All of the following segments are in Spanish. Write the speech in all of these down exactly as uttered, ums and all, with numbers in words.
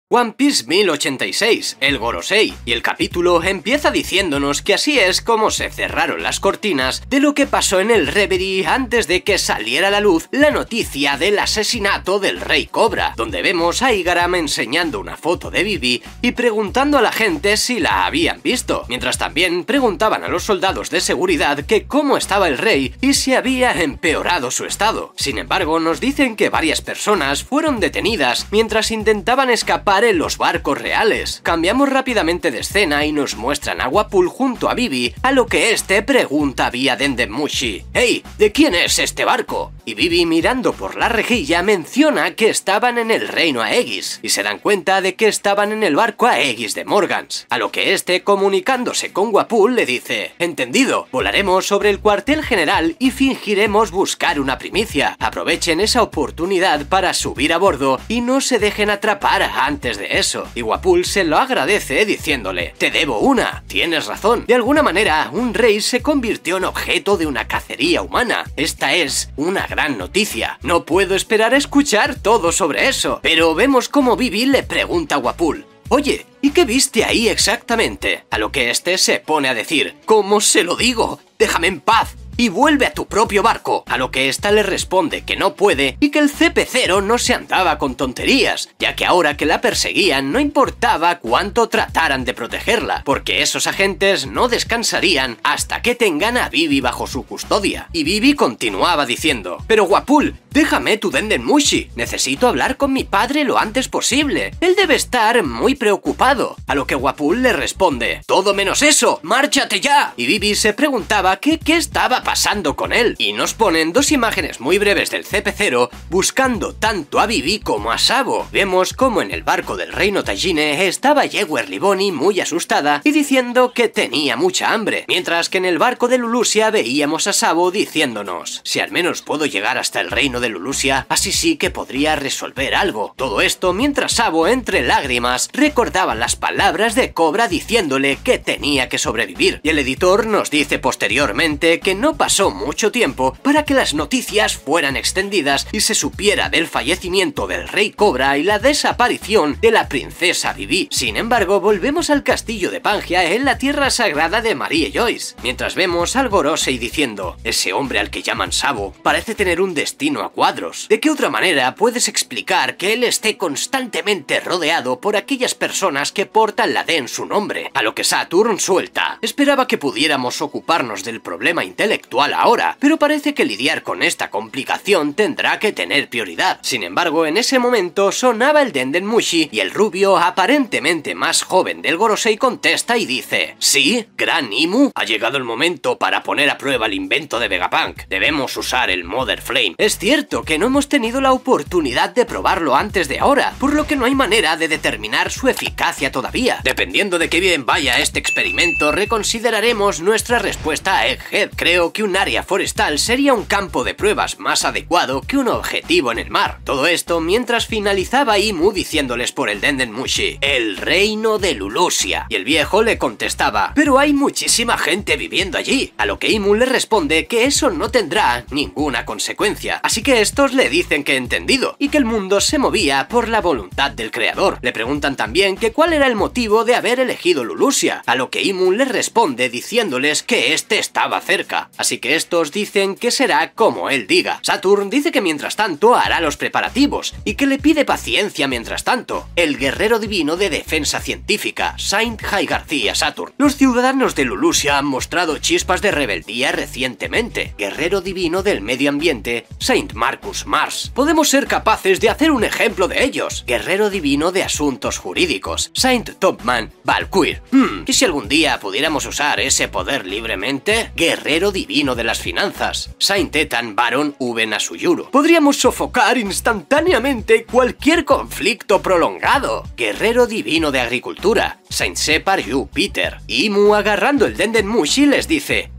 One Piece mil ochenta y seis, el Gorosei, y el capítulo empieza diciéndonos que así es como se cerraron las cortinas de lo que pasó en el Reverie antes de que saliera a la luz la noticia del asesinato del Rey Cobra, donde vemos a Igaram enseñando una foto de Vivi y preguntando a la gente si la habían visto, mientras también preguntaban a los soldados de seguridad que cómo estaba el rey y si había empeorado su estado. Sin embargo, nos dicen que varias personas fueron detenidas mientras intentaban escapar en los barcos reales. Cambiamos rápidamente de escena y nos muestran a Wapol junto a Vivi, a lo que este pregunta vía Denden Mushi: «Hey, ¿de quién es este barco?». Y Vivi, mirando por la rejilla, menciona que estaban en el reino Aegis, y se dan cuenta de que estaban en el barco Aegis de Morgans, a lo que este, comunicándose con Wapol, le dice: «Entendido, volaremos sobre el cuartel general y fingiremos buscar una primicia. Aprovechen esa oportunidad para subir a bordo y no se dejen atrapar antes de eso». Y Wapol se lo agradece diciéndole: «Te debo una, tienes razón. De alguna manera, un rey se convirtió en objeto de una cacería humana. Esta es una gran noticia. No puedo esperar a escuchar todo sobre eso». Pero vemos cómo Vivi le pregunta a Wapol: «Oye, ¿y qué viste ahí exactamente?». A lo que este se pone a decir: «¿Cómo se lo digo? Déjame en paz y vuelve a tu propio barco». A lo que ésta le responde que no puede y que el C P cero no se andaba con tonterías, ya que ahora que la perseguían no importaba cuánto trataran de protegerla, porque esos agentes no descansarían hasta que tengan a Vivi bajo su custodia. Y Vivi continuaba diciendo: «Pero Wapol, déjame tu Denden Mushi, necesito hablar con mi padre lo antes posible, él debe estar muy preocupado». A lo que Wapol le responde: «Todo menos eso, márchate ya». Y Vivi se preguntaba que qué estaba pasando con él, y nos ponen dos imágenes muy breves del C P cero buscando tanto a Vivi como a Sabo. Vemos como en el barco del reino Tajine estaba Yewer Liboni muy asustada y diciendo que tenía mucha hambre, mientras que en el barco de Lulusia veíamos a Sabo diciéndonos: «Si al menos puedo llegar hasta el reino de Lulusia, así sí que podría resolver algo». Todo esto mientras Sabo, entre lágrimas, recordaba las palabras de Cobra diciéndole que tenía que sobrevivir. Y el editor nos dice posteriormente que no pasó mucho tiempo para que las noticias fueran extendidas y se supiera del fallecimiento del Rey Cobra y la desaparición de la princesa Vivi. Sin embargo, volvemos al castillo de Pangia en la tierra sagrada de Marie Joyce, mientras vemos al Gorosei diciendo: «Ese hombre al que llaman Sabo parece tener un destino a cuadros. ¿De qué otra manera puedes explicar que él esté constantemente rodeado por aquellas personas que portan la D en su nombre?». A lo que Saturn suelta: «Esperaba que pudiéramos ocuparnos del problema intelectual ahora, pero parece que lidiar con esta complicación tendrá que tener prioridad». Sin embargo, en ese momento sonaba el Denden Mushi y el rubio, aparentemente más joven del Gorosei, contesta y dice: «Sí, Gran Imu, ha llegado el momento para poner a prueba el invento de Vegapunk. Debemos usar el Mother Flame. Es cierto que no hemos tenido la oportunidad de probarlo antes de ahora, por lo que no hay manera de determinar su eficacia todavía. Dependiendo de qué bien vaya este experimento, reconsideraremos nuestra respuesta a Egghead. Creo que un área forestal sería un campo de pruebas más adecuado que un objetivo en el mar». Todo esto mientras finalizaba Imu diciéndoles por el Denden Mushi: «El reino de Lulusia». Y el viejo le contestaba: «Pero hay muchísima gente viviendo allí». A lo que Imu le responde que eso no tendrá ninguna consecuencia, así que estos le dicen que entendido y que el mundo se movía por la voluntad del creador. Le preguntan también que cuál era el motivo de haber elegido Lulusia, a lo que Imu le responde diciéndoles que este estaba cerca, así que estos dicen que será como él diga. Saturn dice que mientras tanto hará los preparativos y que le pide paciencia mientras tanto. El guerrero divino de defensa científica, Saint High García Saturn. Los ciudadanos de Lulusia han mostrado chispas de rebeldía recientemente. Guerrero divino del medio ambiente, Saint Marcus Mars. Podemos ser capaces de hacer un ejemplo de ellos. Guerrero divino de asuntos jurídicos, Saint Topman Valkyr. Hmm, ¿y si algún día pudiéramos usar ese poder libremente? Guerrero divino de las finanzas, Saint Ethan Baron Uben Asuyuru. Podríamos sofocar instantáneamente cualquier conflicto prolongado. Guerrero divino de agricultura, Saint Separ Yu Peter. Imu, agarrando el Denden Mushi, les dice: «Ah,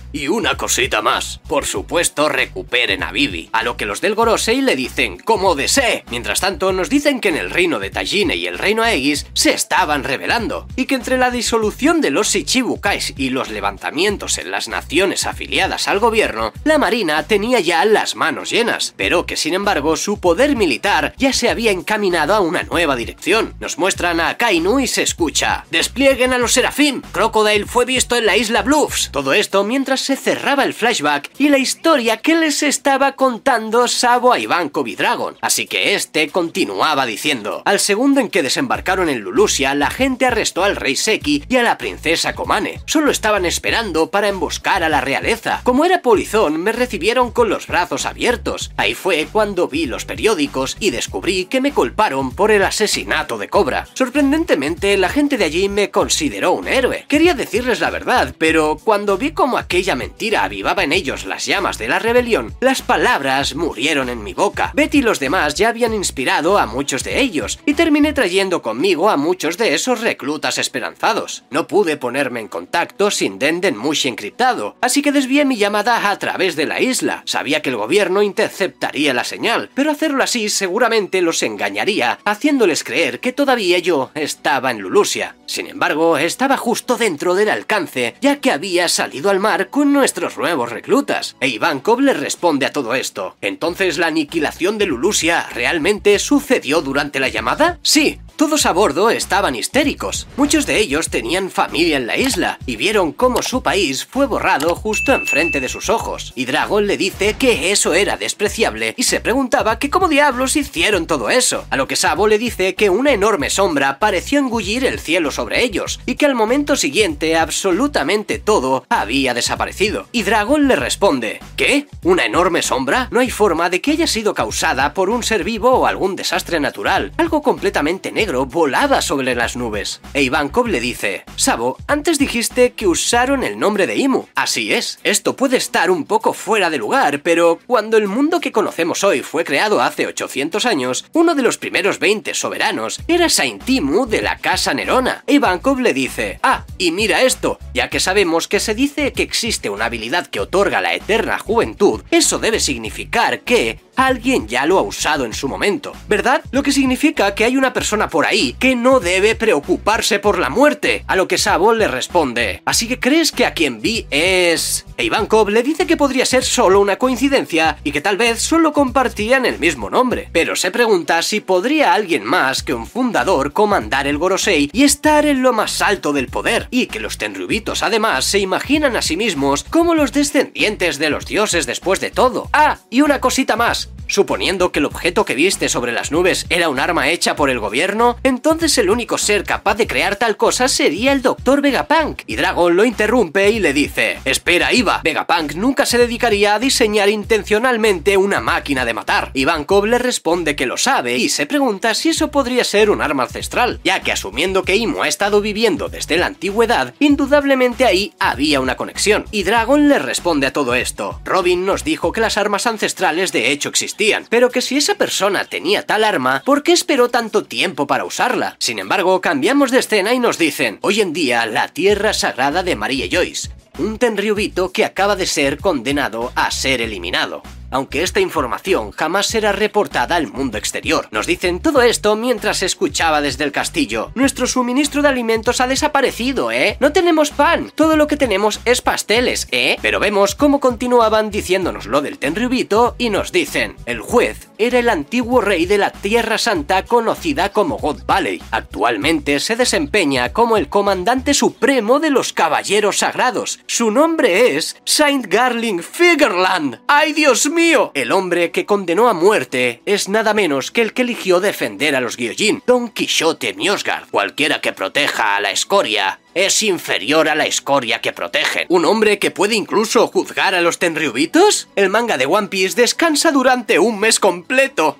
y una cosita más. Por supuesto, recuperen a Vivi, a lo que los del Gorosei le dicen ¡como desee! Mientras tanto, nos dicen que en el reino de Tajine y el reino Aegis se estaban rebelando, y que entre la disolución de los Shichibukais y los levantamientos en las naciones afiliadas al gobierno, la marina tenía ya las manos llenas, pero que sin embargo su poder militar ya se había encaminado a una nueva dirección. Nos muestran a Akainu y se escucha ¡desplieguen a los Seraphim! Crocodile fue visto en la isla Bluffs. Todo esto mientras se cerraba el flashback y la historia que les estaba contando Sabo a Ivankov y Dragon. Así que este continuaba diciendo: al segundo en que desembarcaron en Lulusia, la gente arrestó al rey Seki y a la princesa Komane. Solo estaban esperando para emboscar a la realeza. Como era polizón, me recibieron con los brazos abiertos. Ahí fue cuando vi los periódicos y descubrí que me culparon por el asesinato de Cobra. Sorprendentemente, la gente de allí me consideró un héroe. Quería decirles la verdad, pero cuando vi cómo aquella mentira avivaba en ellos las llamas de la rebelión, las palabras murieron en mi boca. Betty y los demás ya habían inspirado a muchos de ellos, y terminé trayendo conmigo a muchos de esos reclutas esperanzados. No pude ponerme en contacto sin Denden Mushi encriptado, así que desvié mi llamada a través de la isla. Sabía que el gobierno interceptaría la señal, pero hacerlo así seguramente los engañaría, haciéndoles creer que todavía yo estaba en Lulusia. Sin embargo, estaba justo dentro del alcance, ya que había salido al mar con nuestros nuevos reclutas. E Ivankov le responde a todo esto: ¿entonces la aniquilación de Lulusia realmente sucedió durante la llamada? Sí. Todos a bordo estaban histéricos. Muchos de ellos tenían familia en la isla y vieron cómo su país fue borrado justo enfrente de sus ojos. Y Dragon le dice que eso era despreciable y se preguntaba que cómo diablos hicieron todo eso. A lo que Sabo le dice que una enorme sombra pareció engullir el cielo sobre ellos y que al momento siguiente absolutamente todo había desaparecido. Y Dragon le responde: ¿qué? ¿Una enorme sombra? No hay forma de que haya sido causada por un ser vivo o algún desastre natural. Algo completamente negro volaba sobre las nubes. E Ivankov le dice: Sabo, antes dijiste que usaron el nombre de Imu. Así es, esto puede estar un poco fuera de lugar, pero cuando el mundo que conocemos hoy fue creado hace ochocientos años, uno de los primeros veinte soberanos era Saint Imu de la casa Nerona. E Ivankov le dice: ah, y mira esto, ya que sabemos que se dice que existe una habilidad que otorga la eterna juventud, eso debe significar que alguien ya lo ha usado en su momento, ¿verdad? Lo que significa que hay una persona por ahí que no debe preocuparse por la muerte. A lo que Sabo le responde: ¿así que crees que a quien vi es...? E Ivankov le dice que podría ser solo una coincidencia y que tal vez solo compartían el mismo nombre, pero se pregunta si podría alguien más que un fundador comandar el Gorosei y estar en lo más alto del poder, y que los Tenryubitos además se imaginan a sí mismos como los descendientes de los dioses después de todo. Ah, y una cosita más. Suponiendo que el objeto que viste sobre las nubes era un arma hecha por el gobierno, entonces el único ser capaz de crear tal cosa sería el doctor Vegapunk. Y Dragon lo interrumpe y le dice: espera, Iva, Vegapunk nunca se dedicaría a diseñar intencionalmente una máquina de matar. Ivankov le responde que lo sabe y se pregunta si eso podría ser un arma ancestral, ya que asumiendo que Imu ha estado viviendo desde la antigüedad, indudablemente ahí había una conexión. Y Dragon le responde a todo esto: Robin nos dijo que las armas ancestrales de hecho existían, pero que si esa persona tenía tal arma, ¿por qué esperó tanto tiempo para usarla? Sin embargo, cambiamos de escena y nos dicen: hoy en día la tierra sagrada de Maria Joyce, un Tenryubito que acaba de ser condenado a ser eliminado, aunque esta información jamás será reportada al mundo exterior. Nos dicen todo esto mientras se escuchaba desde el castillo: nuestro suministro de alimentos ha desaparecido, ¿eh? No tenemos pan, todo lo que tenemos es pasteles, ¿eh? Pero vemos cómo continuaban diciéndonos lo del Tenryubito y nos dicen: el juez era el antiguo rey de la Tierra Santa conocida como God Valley. Actualmente se desempeña como el comandante supremo de los caballeros sagrados. Su nombre es Saint Garling Figerland. ¡Ay, Dios mío! El hombre que condenó a muerte es nada menos que el que eligió defender a los Gyojin, Don Quixote Mjosgard. Cualquiera que proteja a la escoria es inferior a la escoria que protegen. ¿Un hombre que puede incluso juzgar a los Tenryubitos? El manga de One Piece descansa durante un mes completo.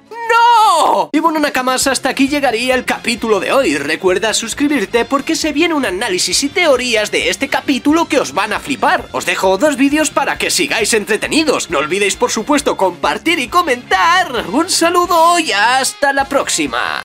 ¡No! Y bueno, Nakamas, hasta aquí llegaría el capítulo de hoy. Recuerda suscribirte porque se viene un análisis y teorías de este capítulo que os van a flipar. Os dejo dos vídeos para que sigáis entretenidos. No olvidéis, por supuesto, compartir y comentar. Un saludo y hasta la próxima.